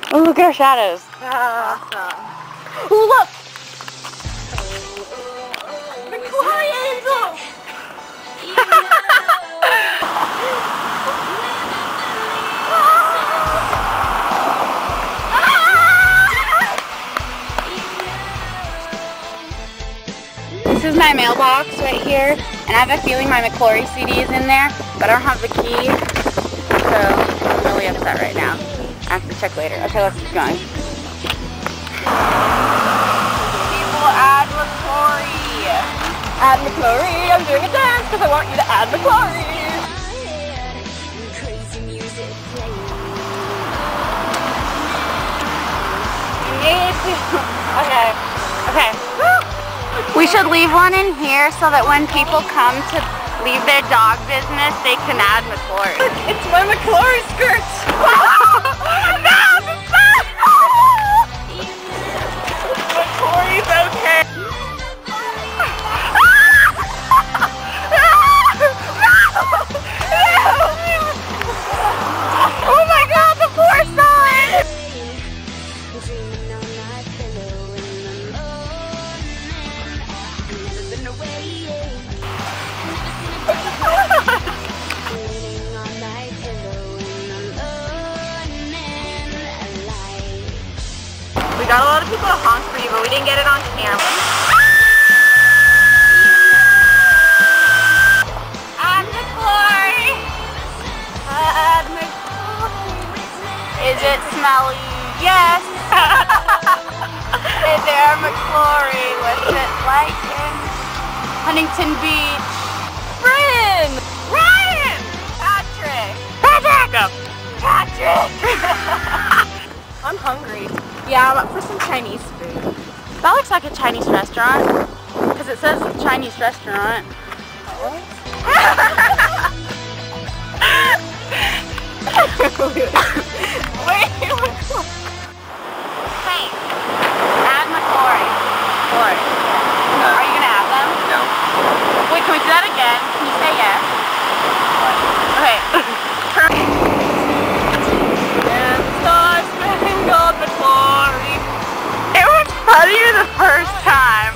Oh, look at our shadows. Awesome. Oh, look! McClory Angel! This is my mailbox right here, and I have a feeling my McClory CD is in there, but I don't have the key, so I'm really upset right now. I have to check later. Okay, let's keep going. People add McClory. Add McClory, I'm doing a dance because I want you to add McClory. Okay. We should leave one in here so that when people come to leave their dog business, they can add McClory. Look, it's my McClory skirt. No, it's not! McClory's okay. Oh my God, the poor sign! We got a lot of people to honk for you, but we didn't get it on camera. Add McClory! Add McClory! Is it smelly? Yes! Is there McClory? What's it like in Huntington Beach? Brian! Ryan! Patrick! Patrick! I'm hungry. Yeah, I'm up for some Chinese food. That looks like a Chinese restaurant, because it says Chinese restaurant. Wait, Hey, add McClory. McClory. Are you gonna add them? No. Wait, can we do that again? Can you say yes? Okay. and Star Spangled McClory. It was funnier the first time.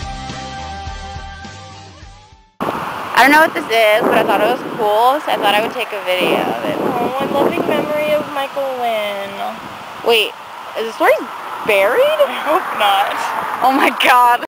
I don't know what this is, but I thought it was cool, so I thought I would take a video of it. Oh, in loving memory of Michael Wynn. Wait, is the story buried? I hope not. Oh my God.